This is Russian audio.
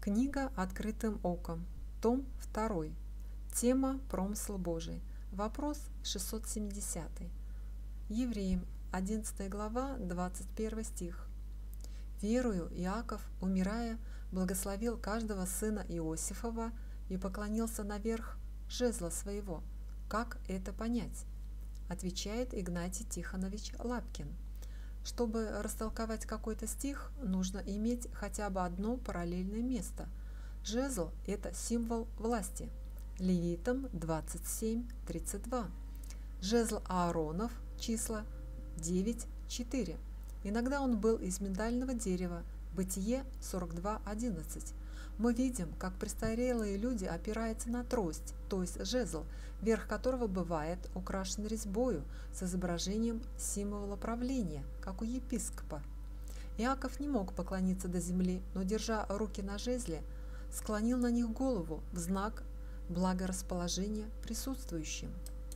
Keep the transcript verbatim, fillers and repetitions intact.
Книга «Открытым оком», том второй. Тема «Промысл Божий». Вопрос шестьсот семидесятый. Евреям, одиннадцатая глава, двадцать первый стих. «Верую, Иаков, умирая, благословил каждого сына Иосифова и поклонился наверх жезла своего. Как это понять?» Отвечает Игнатий Тихонович Лапкин. Чтобы растолковать какой-то стих, нужно иметь хотя бы одно параллельное место. Жезл – это символ власти. Левитам двадцать семь тридцать два. Жезл Ааронов, числа девять четыре. Иногда он был из миндального дерева. Бытие сорок два одиннадцать. Мы видим, как престарелые люди опираются на трость, то есть жезл, верх которого бывает украшен резьбою с изображением символа правления, как у епископа. Иаков не мог поклониться до земли, но, держа руки на жезле, склонил на них голову в знак благорасположения присутствующим.